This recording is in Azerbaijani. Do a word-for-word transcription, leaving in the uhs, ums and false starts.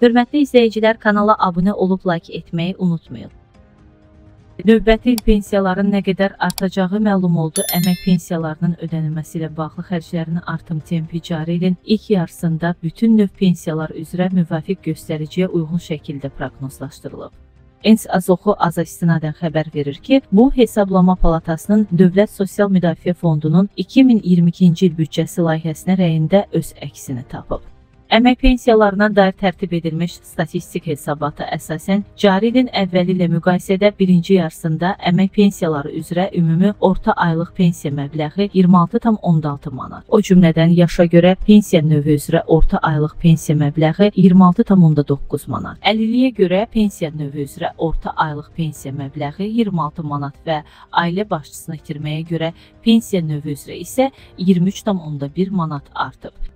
Hörmətli izləyicilər, kanala abunə olub like etməyi unutmayın. Növbəti il pensiyaların nə qədər artacağı məlum oldu. Əmək pensiyalarının ödənilməsi ilə bağlı xərclərin artım tempi cari ilin ilk yarısında bütün növ pensiyalar üzrə müvafiq göstəriciyə uyğun şəkildə proqnozlaşdırılıb. ENS Azoxu Aza istinadən xəbər verir ki, bu Hesablama Palatasının Dövlət Sosial Müdafiə Fondunun iki min iyirmi ikinci il büdcəsi layihəsinə rəyində öz əksini tapıb. Əmək pensiyalarına dair tərtib edilmiş statistik hesabata əsasən, cari ilin əvvəli ilə müqayisədə birinci yarısında əmək pensiyaları üzrə ümumi orta aylıq pensiya məbləği iyirmi altı tam on altı manat. O cümlədən yaşa görə pensiya növü üzrə orta aylıq pensiya məbləği iyirmi altı tam on doqquz manat. Əlilliyə görə pensiya növü üzrə orta aylıq pensiya məbləği iyirmi altı manat və ailə başçısını itirməyə görə pensiya növü üzrə isə iyirmi üç tam on bir manat artıb.